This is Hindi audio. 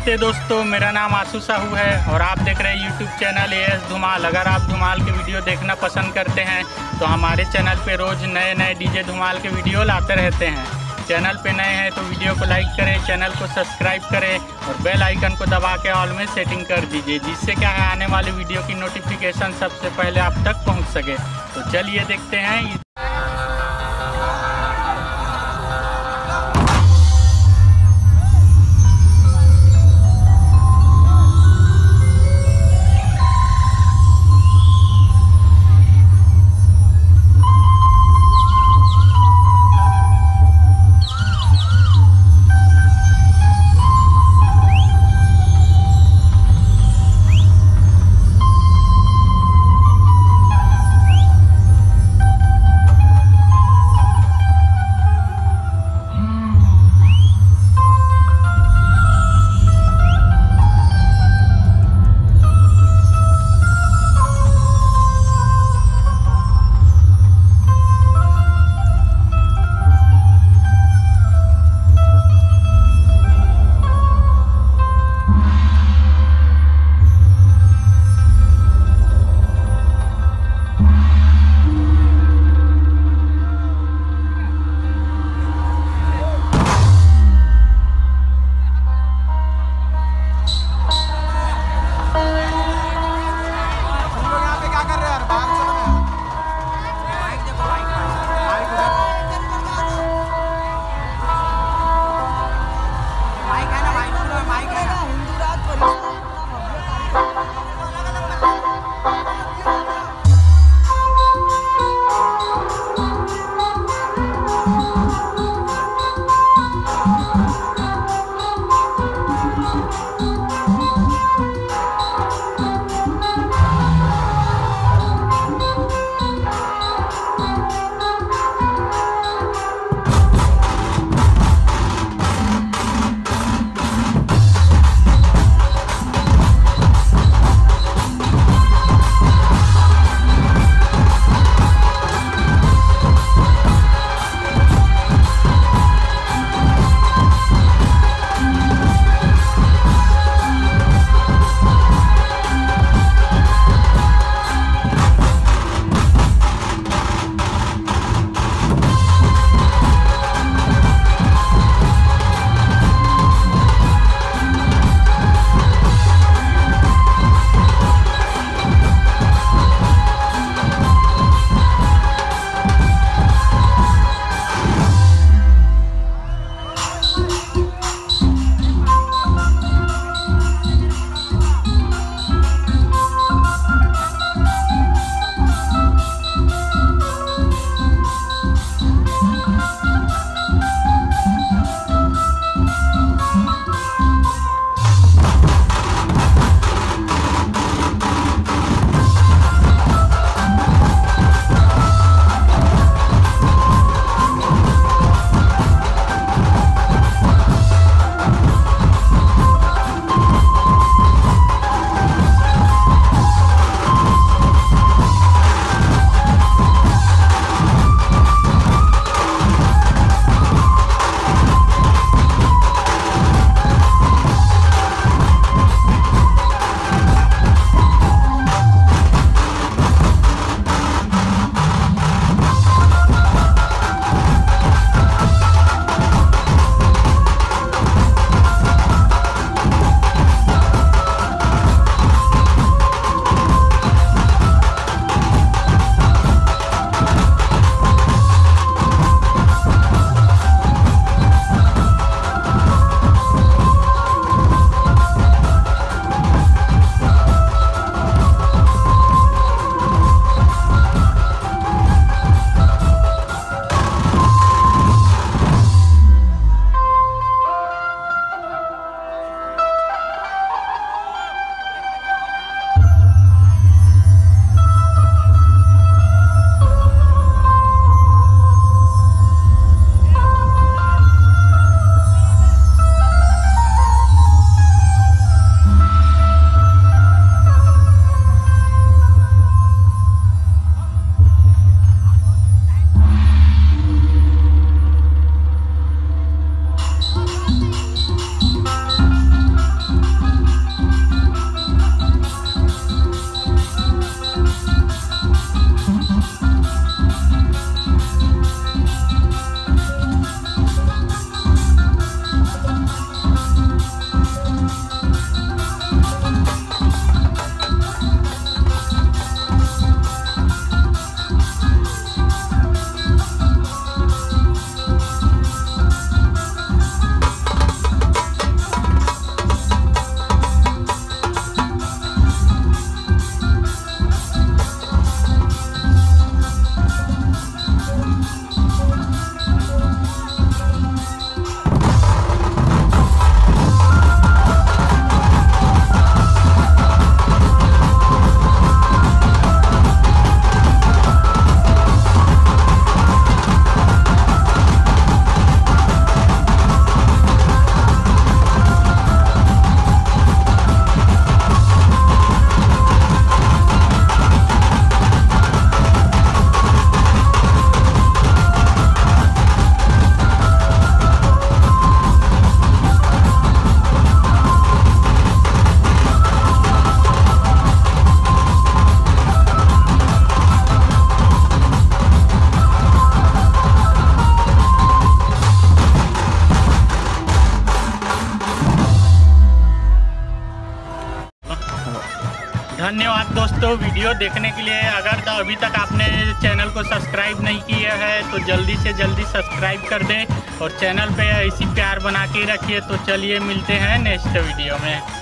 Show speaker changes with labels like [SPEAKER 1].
[SPEAKER 1] नमस्ते दोस्तों, मेरा नाम आशु साहू है और आप देख रहे हैं यूट्यूब चैनल एएस धुमाल। अगर आप धुमाल के वीडियो देखना पसंद करते हैं तो हमारे चैनल पे रोज़ नए नए डीजे धुमाल के वीडियो लाते रहते हैं। चैनल पे नए हैं तो वीडियो को लाइक करें, चैनल को सब्सक्राइब करें और बेल आइकन को दबा के ऑल में सेटिंग कर दीजिए, जिससे क्या है आने वाली वीडियो की नोटिफिकेशन सबसे पहले आप तक पहुँच सके। तो चलिए देखते हैं। दोस्तों, वीडियो देखने के लिए अगर अभी तक आपने चैनल को सब्सक्राइब नहीं किया है तो जल्दी से जल्दी सब्सक्राइब कर दें और चैनल पे ऐसी प्यार बना के रखिए। तो चलिए मिलते हैं नेक्स्ट वीडियो में।